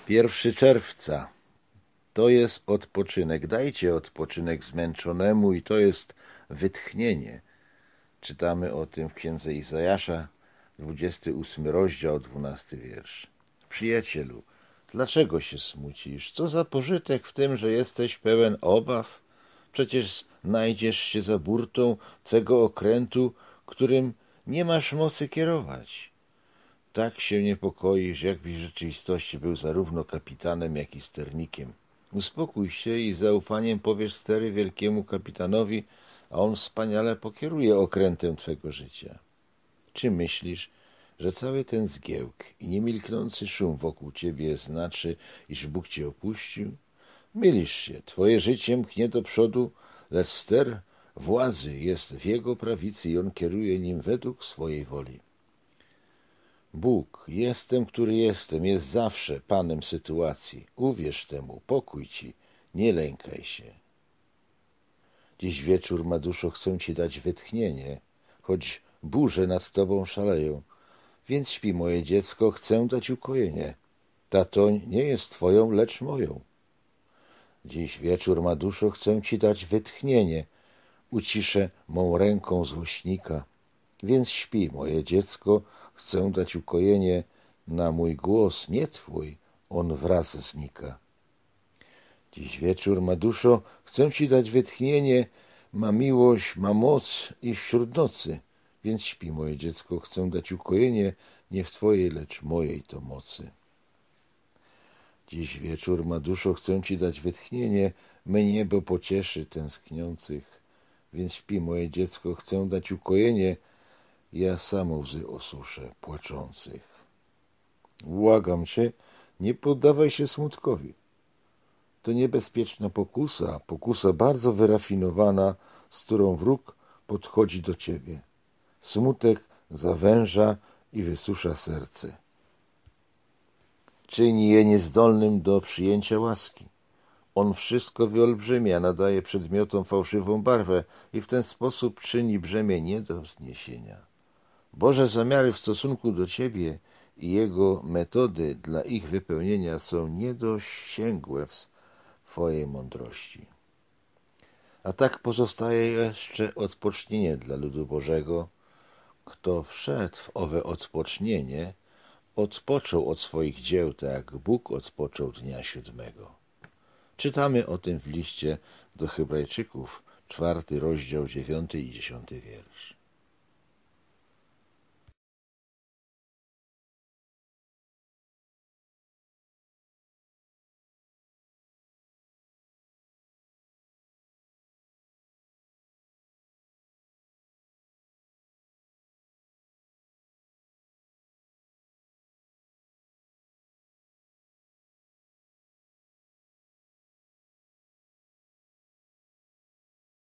1 czerwca to jest odpoczynek. Dajcie odpoczynek zmęczonemu i to jest wytchnienie. Czytamy o tym w księdze Izajasza, 28 rozdział, 12 wiersz. Przyjacielu, dlaczego się smucisz? Co za pożytek w tym, że jesteś pełen obaw? Przecież znajdziesz się za burtą twego okrętu, którym nie masz mocy kierować. Tak się niepokoisz, jakbyś w rzeczywistości był zarówno kapitanem, jak i sternikiem. Uspokój się i z zaufaniem powiesz stery wielkiemu kapitanowi, a on wspaniale pokieruje okrętem twego życia. Czy myślisz, że cały ten zgiełk i niemilknący szum wokół ciebie znaczy, iż Bóg cię opuścił? Mylisz się, twoje życie mknie do przodu, lecz ster władzy jest w jego prawicy i on kieruje nim według swojej woli. Bóg, jestem, który jestem, jest zawsze Panem sytuacji. Uwierz temu, pokój ci, nie lękaj się. Dziś wieczór, ma duszo, chcę ci dać wytchnienie, choć burze nad tobą szaleją. Więc śpi, moje dziecko, chcę dać ukojenie. Ta toń nie jest twoją, lecz moją. Dziś wieczór, ma duszo, chcę ci dać wytchnienie, uciszę mą ręką złośnika. Więc śpi, moje dziecko, chcę dać ukojenie, na mój głos, nie twój, on wraz znika. Dziś wieczór, ma duszo, chcę ci dać wytchnienie, ma miłość, ma moc i wśród nocy. Więc śpi, moje dziecko, chcę dać ukojenie, nie w twojej, lecz mojej to mocy. Dziś wieczór, ma duszo, chcę ci dać wytchnienie, me niebo pocieszy tęskniących. Więc śpi, moje dziecko, chcę dać ukojenie, ja sam łzy osuszę płaczących. Błagam cię, nie poddawaj się smutkowi. To niebezpieczna pokusa bardzo wyrafinowana, z którą wróg podchodzi do ciebie. Smutek zawęża i wysusza serce. Czyni je niezdolnym do przyjęcia łaski. On wszystko wyolbrzymia, nadaje przedmiotom fałszywą barwę i w ten sposób czyni brzemię nie do zniesienia. Boże zamiary w stosunku do ciebie i Jego metody dla ich wypełnienia są niedosięgłe w swojej mądrości. A tak pozostaje jeszcze odpocznienie dla ludu Bożego. Kto wszedł w owe odpocznienie, odpoczął od swoich dzieł, tak jak Bóg odpoczął dnia 7. Czytamy o tym w liście do Hebrajczyków, 4 rozdział, 9 i 10 wiersz.